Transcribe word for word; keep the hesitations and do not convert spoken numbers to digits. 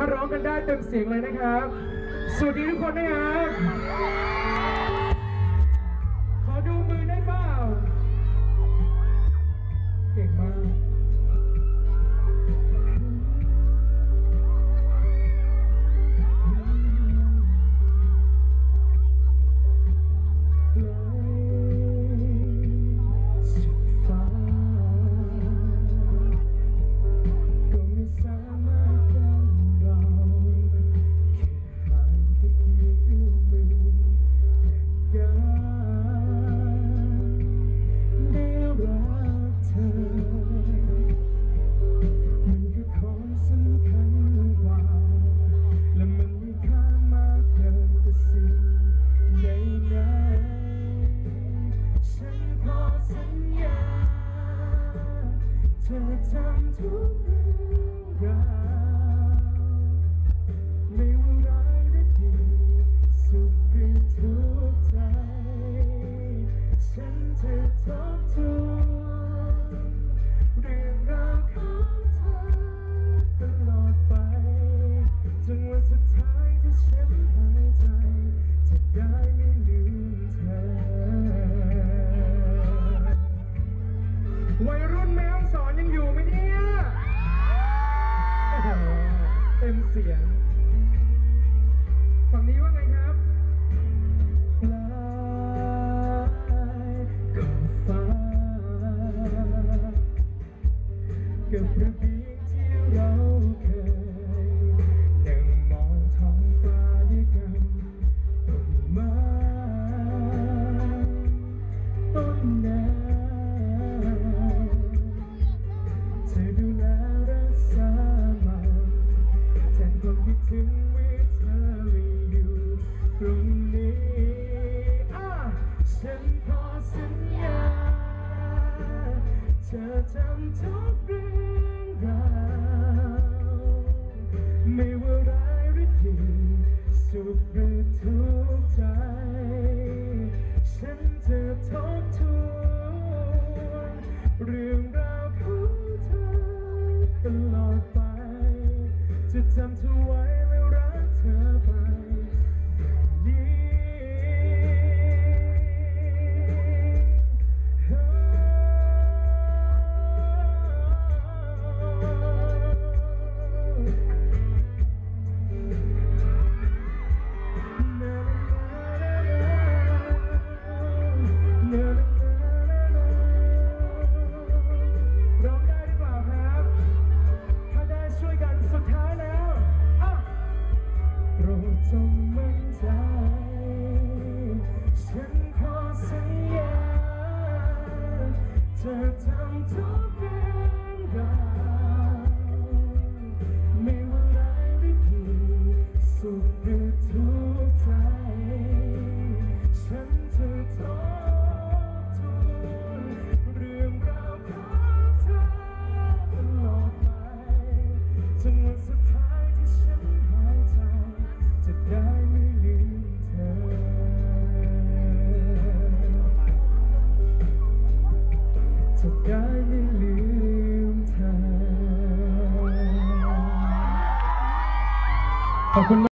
าร้องกันได้เต็มเสียงเลยนะครับสวัสดีทุกคนนะครับขอดูมือได้เปล่าเก่งมากวัยรุ่นแมวสอนยังอยู่ไหมเนี่ยเต็มเสียงฝั่งนี้ว่าไงครับปลายขอบฟ้ากับระเบียงที่เราเคยนั่งมองท้องฟ้าด้วยกันต้นไม้ต้นน้ำถึงวิเธออยู่ตรงนี้อ่ะฉันขอสัญญาเธอจำทุกเรื่องราวไม่ว่าร้ายหรือดีสุขหรือทุกข์ใจฉันจะทบทวนเรื่องราวของเธอตลอดไปจะจำเธอไว้และรักเธอไปแบบนี้ร้องได้หรือเปล่าครับถ้าได้ช่วยกันสุดท้ายแล้วโปรดจงมั่นใจฉันขอสัญญาเธอทำทุกเรื่องราวไม่ว่าร้ายหรือดีสุขหรือทุกข์ใจฉันจะทบทวนเรื่องราวของเธอตลอดไปจนวันสุดท้ายที่ฉันหายใจจะได้ไม่ลืมเธอจะได้ไม่ลืมเธอขอบคุณ